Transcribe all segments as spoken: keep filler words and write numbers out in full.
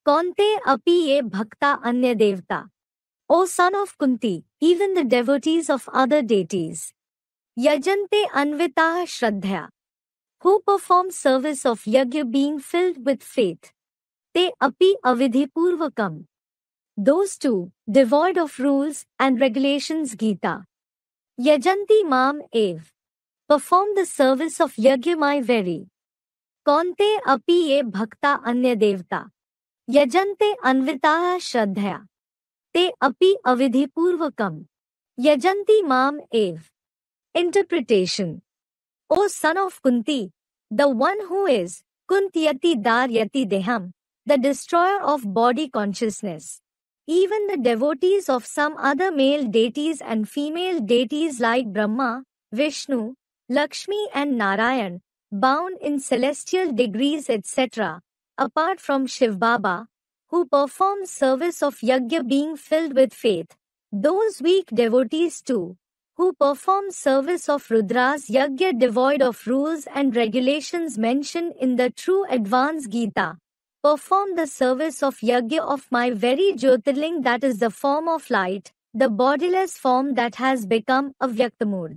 Kaunte api ye bhakta anya devta. O son of Kunti, even the devotees of other deities. Yajante anvitah shraddhya. Who perform service of yajna being filled with faith. Te api avidhipurvakam. Those too, devoid of rules and regulations. Gita. Yajanti mam ev. Perform the service of yajna my very. Kaunte api ye bhakta anya devta. Yajante anvitah shraddhya. Te api avidhipurvakam. Yajanti mam ev. Interpretation. O son of Kunti, the one who is Kuntyati Daryati Deham, the destroyer of body consciousness. Even the devotees of some other male deities and female deities like Brahma, Vishnu, Lakshmi and Narayan, bound in celestial degrees et cetera, apart from Shiv Baba, who performs service of yajna being filled with faith, those weak devotees too, who perform service of Rudra's yajna devoid of rules and regulations mentioned in the true advanced Gita, perform the service of yajna of my very Jyotirling, that is the form of light, the bodiless form that has become Avyaktamurti.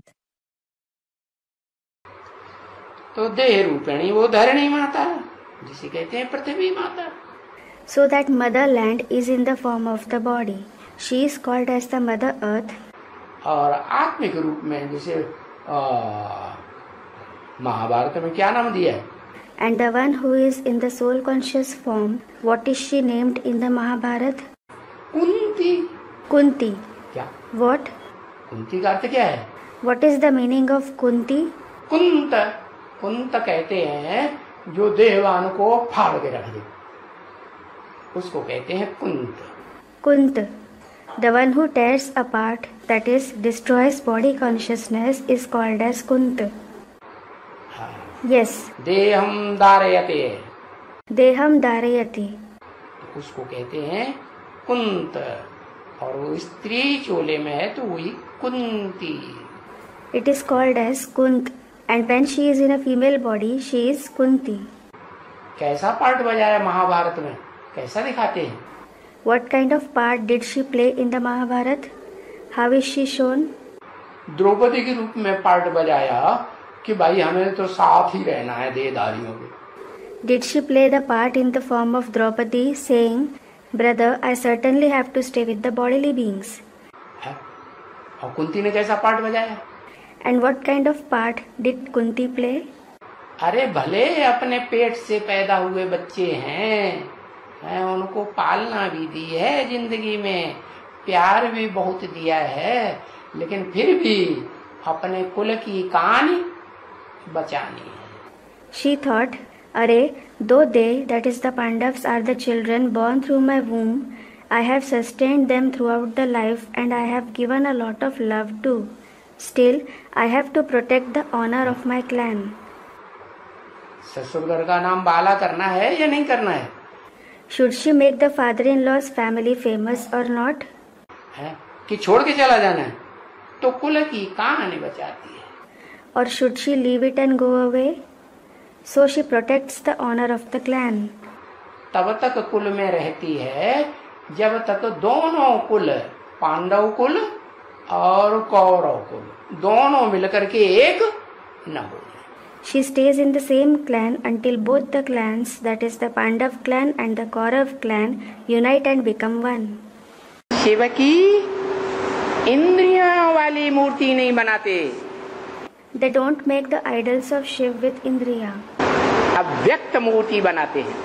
तो देह रूपिणी वो धरणी माता जिसे कहते हैं पृथ्वी माता. So that motherland is in the form of the body. She is called as the mother earth. और आत्मिक रूप में जैसे महाभारत में क्या नाम दिया है? And the one who is in the soul conscious form, what is she named in the Mahabharata? Kunti. Kunti. क्या? What? कुंती का अर्थ क्या है? What is the meaning of Kunti? कुंत. कुंत कहते हैं जो देहवान को फाड़ के रख दे, उसको कहते हैं कुंत. Kunt. The one who tears apart, that is, destroys body consciousness, is called as Kunt. Yes. देहम धारयते. देहम धारयति. उसको कहते हैं कुंत. और वो स्त्री चोले में है तो वही Kunti. It is called as Kunt, and when she is in a female body, she is Kunti. कैसा पार्ट बजाया महाभारत में? कैसा दिखाते हैं? What kind of part did she play in the Mahabharata? How is she shown? Draupadi के रूप में part बजाया कि भाई हमें तो साथ ही रहना है देहधारियों के. Did she play the part in the form of Draupadi, saying, "Brother, I certainly have to stay with the bodily beings"? है? और कुंती ने कैसा पार्ट बजाया? And what kind of part did Kunti play? अरे भले अपने पेट से पैदा हुए बच्चे हैं, हैं उनको पालना भी दी है जिंदगी में, प्यार भी बहुत दिया है, लेकिन फिर भी अपने कुल की कहानी बचानी है. She thought, "Arey, though they, that is the Pandavas, are the children born through my womb, I have sustained them throughout the life and I have given a lot of love too. Still, I have to protect the honor of my clan." ससुर घर का नाम बाला करना है या नहीं करना है? Should she make the father-in-law's family famous or not? है कि छोड़ के चला जाना है तो कुल की कहानी बचाती है. Or should she leave it and go away? So she protects the honor of the clan. तब तक कुल में रहती है जब तक दोनों कुल, पांडव कुल और कौरव कुल, दोनों मिलकर के एक न हो. She stays in the same clan until both the clans, that is the Pandav clan and the Kaurav clan, unite and become one. Shiv की इंद्रियों वाली मूर्ति नहीं बनाते. They don't make the idols of Shiv with Indriya. अव्यक्त मूर्ति बनाते हैं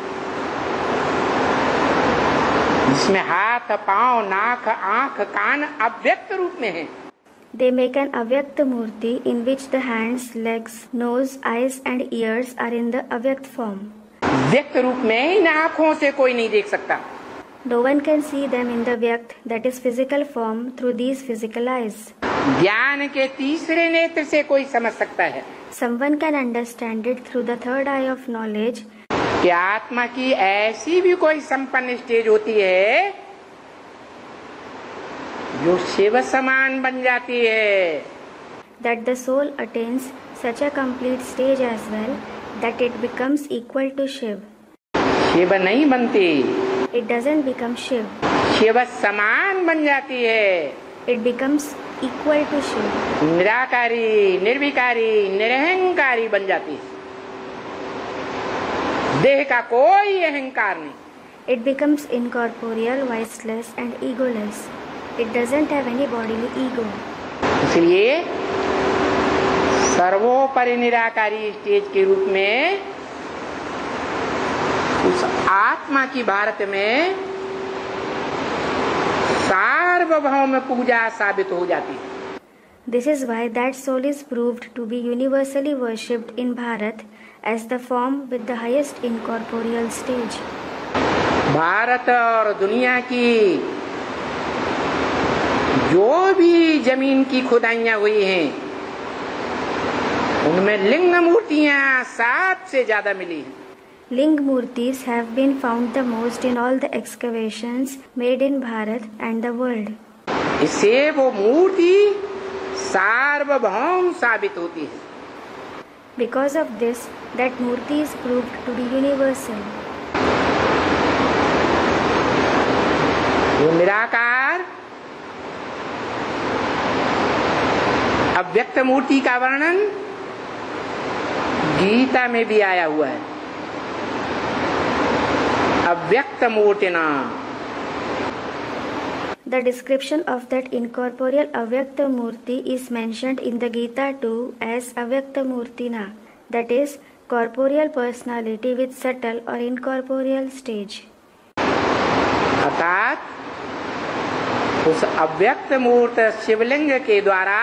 जिसमें हाथ, पांव, नाक, आंख, कान अव्यक्त रूप में है. They make an avyakta murti in which the hands, legs, nose, eyes and ears are in the avyakt form. व्यक्त रूप में इन आँखों से कोई नहीं देख सकता. No one can see them in the vyakt, that is physical form, through these physical eyes. ज्ञान के तीसरे नेत्र से कोई समझ सकता है. Someone can understand it through the third eye of knowledge. कि आत्मा की ऐसी भी कोई संपन्न स्टेज होती है जो शिव समान बन जाती है. That the soul attains such a complete stage as well that it becomes equal to Shiv. Shiv नहीं बनती. It doesn't become Shiv. Shiv समान बन जाती है। It becomes equal to Shiv. निराकारी, निर्विकारी, निरहंकारी बन जाती है। देह का कोई अहंकार नहीं। It becomes incorporeal, voiceless and egoless. It doesn't have any bodily ego. इसलिए सर्वोपरि निराकारी स्टेज के रूप में उस आत्मा की भारत में सार्वभौम पूजा साबित हो जाती है। This is why that soul is proved to be universally worshipped in Bharat as the form with the highest incorporeal stage. Bharat और दुनिया की जो भी जमीन की खुदाइयां हुई हैं, उनमें लिंग मूर्तियां सबसे ज्यादा मिली हैं। Ling murtis have been found the most in all the excavations made in Bharat and the world. इससे वो मूर्ति सार्वभौम साबित होती है। Because of this, that murti is proved to be universal. वो निराकार अव्यक्त मूर्ति का वर्णन गीता में भी आया हुआ है। अव्यक्त मूर्ति नाम। The description of that incorporeal Avyakta Murti is mentioned in the Gita too as Avyakta Murtina, that is, corporeal personality with subtle or incorporeal stage. अर्थात उस अव्यक्त मूर्त शिवलिंग के द्वारा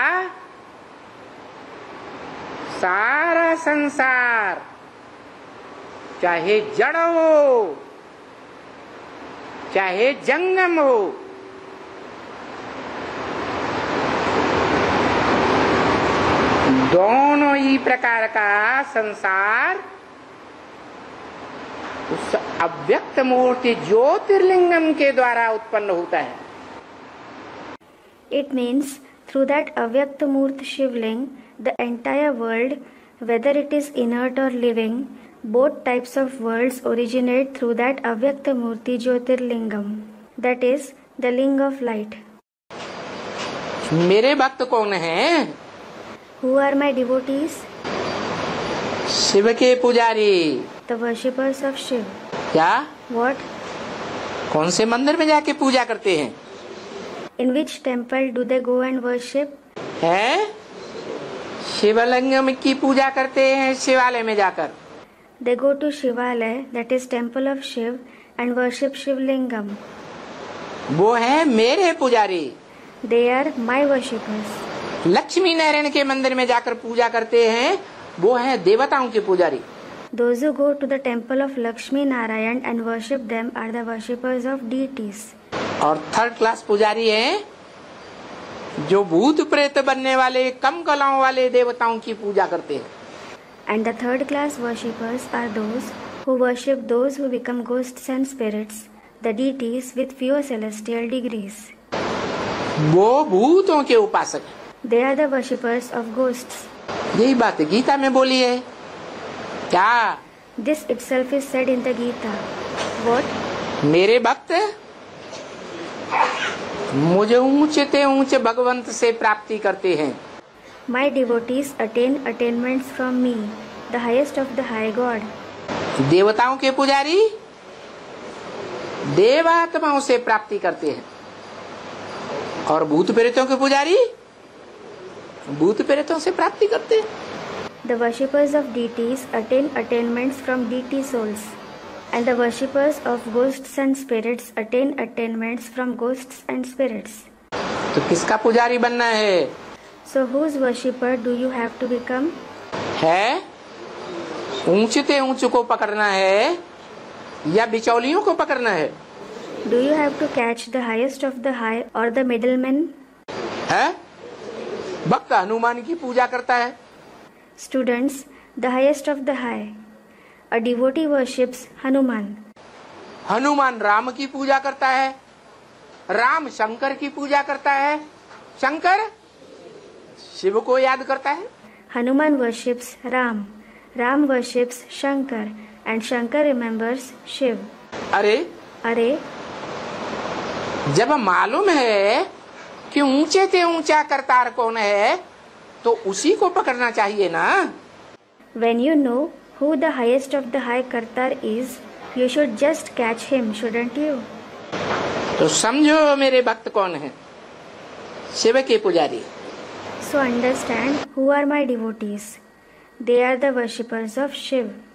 सारा संसार, चाहे जड़ हो चाहे जंगम हो, दोनों ही प्रकार का संसार उस अव्यक्त मूर्ति ज्योतिर्लिंगम के द्वारा उत्पन्न होता है। It means through that Avyakta Murti Shivling, the entire world, whether it is inert or living, both types of worlds originate through that Avyakta Murti Jyotirlingam, that is, the ling of light. मेरे भक्त कौन हैं? Who are my devotees? Shiv के पुजारी। The worshippers of Shiv. क्या? What? कौन से मंदिर में जाके पूजा करते हैं? In which temple do they go and worship? है? शिवलिंगम की पूजा करते हैं शिवालय में जाकर। They go to Shivalaya, that is temple of Shiv, and worship Shivlingam. वो है मेरे पुजारी। They are my worshippers. Lakshmi Narayan के मंदिर में जाकर पूजा करते हैं, वो है देवताओं के पुजारी। Those who go to the temple of Lakshmi Narayan and worship them are the worshippers of deities. और थर्ड क्लास पुजारी हैं जो भूत प्रेत बनने वाले कम कलाओं वाले देवताओं की पूजा करते हैं। And the third class worshippers are those who worship those who become ghosts and spirits, the deities with fewer celestial degrees. वो भूतों के उपासक हैं। They are the worshippers of ghosts. यही बात गीता में बोली है। क्या? This itself is said in the Gita. What? मेरे भक्त मुझे ऊंचे ते ऊंचे भगवंत से प्राप्ति करते हैं। My devotees attain attainments from me, the highest of the high God. देवताओं के पुजारी देवात्माओं से प्राप्ति करते हैं और भूत प्रेतों के पुजारी भूत प्रेतों से प्राप्ति करते हैं। The worshippers of deities attain attainments from deity souls, and the worshippers of ghosts and spirits attain attainments from ghosts and spirits. तो किसका पुजारी बनना है? So whose worshipper do you have to become? है ऊंचते ऊंच को पकड़ना है या बिचौलियों को पकड़ना है? Do you have to catch the highest of the high or the middlemen? है भक्त हनुमान की पूजा करता है। Students, the highest of the high. A devotee worships Hanuman. Hanuman Ram की पूजा करता है, राम शंकर की पूजा करता है, शंकर शिव को याद करता है। Hanuman worships Ram. Ram worships Shankar, and Shankar remembers Shiv. अरे अरे, जब मालूम है कि ऊंचे से ऊंचा करतार कौन है तो उसी को पकड़ना चाहिए ना। When you know who the highest of the high kartar is, you should just catch him, shouldn't you? तो समझो मेरे भक्त कौन है, शिव के पुजारी। So understand who are my devotees. They are the worshippers of Shiv.